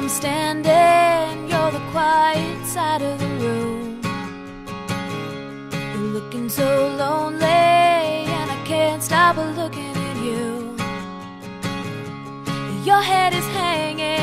I'm standing, you're the quiet side of the room. You're looking so lonely, and I can't stop looking at you. Your head is hanging